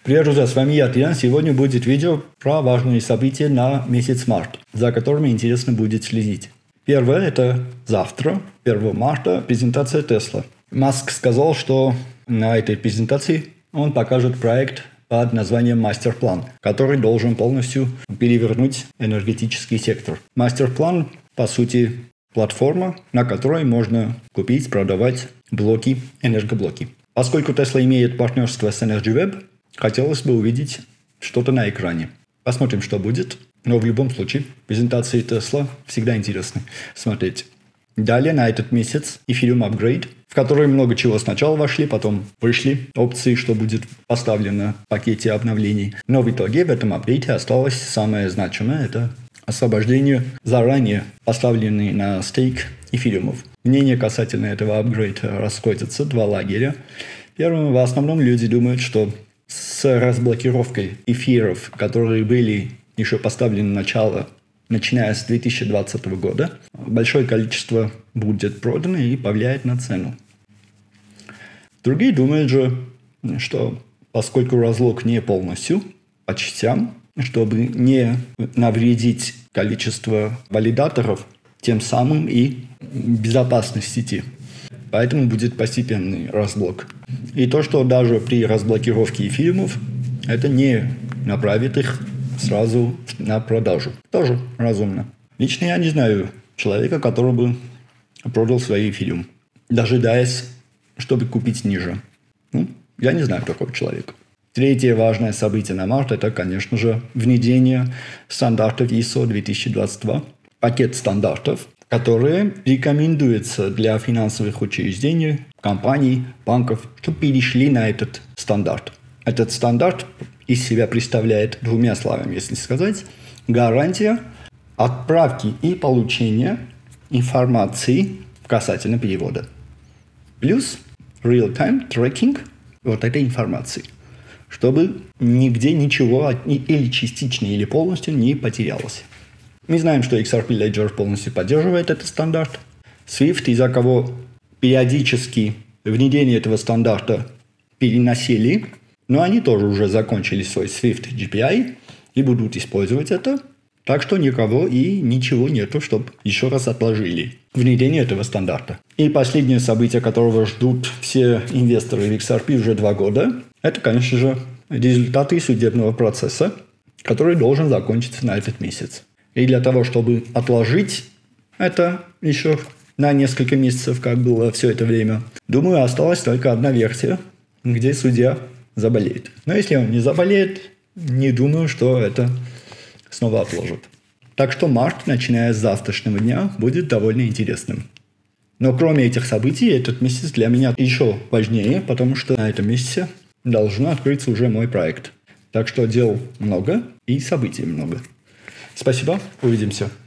Привет, друзья, с вами я, Тиан. Сегодня будет видео про важные события на месяц март, за которыми интересно будет следить. Первое – это завтра, 1 марта, презентация Tesla. Маск сказал, что на этой презентации он покажет проект под названием «Мастер-план», который должен полностью перевернуть энергетический сектор. Мастер-план, по сути, платформа, на которой можно купить, продавать блоки, энергоблоки. Поскольку Tesla имеет партнерство с EnergyWeb, хотелось бы увидеть что-то на экране. Посмотрим, что будет. Но в любом случае, презентации Tesla всегда интересны смотреть. Далее на этот месяц Ethereum Upgrade, в который много чего сначала вошли, потом вышли опции, что будет поставлено в пакете обновлений. Но в итоге в этом апдейте осталось самое значимое – это освобождение заранее поставленных на стейк эфириумов. Мнения касательно этого апгрейда расходятся, два лагеря. Первым, в основном, люди думают, что с разблокировкой эфиров, которые были еще поставлены начало, начиная с 2020 года, большое количество будет продано и повлияет на цену. Другие думают же, что поскольку разлог не полностью, по частям, чтобы не навредить количество валидаторов, тем самым и безопасность сети. Поэтому будет постепенный разблок. И то, что даже при разблокировке эфириумов, это не направит их сразу на продажу. Тоже разумно. Лично я не знаю человека, который бы продал свои эфириум, дожидаясь, чтобы купить ниже. Я не знаю такого человека. Третье важное событие на март – это, конечно же, внедрение стандартов ISO 2022. Пакет стандартов, которые рекомендуются для финансовых учреждений, компаний, банков, чтобы перешли на этот стандарт. Этот стандарт из себя представляет, двумя словами, если сказать, гарантия отправки и получения информации касательно перевода. Плюс real-time tracking вот этой информации, чтобы нигде ничего или частично, или полностью не потерялось. Мы знаем, что XRP Ledger полностью поддерживает этот стандарт. Swift, из-за кого периодически внедрение этого стандарта переносили, но они тоже уже закончили свой Swift GPI и будут использовать это. Так что никого и ничего нету, чтобы еще раз отложили внедрение этого стандарта. И последнее событие, которого ждут все инвесторы в XRP уже 2 года, это, конечно же, результаты судебного процесса, который должен закончиться на этот месяц. И для того, чтобы отложить это еще на несколько месяцев, как было все это время, думаю, осталась только одна версия, где судья заболеет. Но если он не заболеет, не думаю, что это снова отложат. Так что март, начиная с завтрашнего дня, будет довольно интересным. Но кроме этих событий, этот месяц для меня еще важнее, потому что на этом месяце должен открыться уже мой проект. Так что дел много и событий много. Спасибо, увидимся.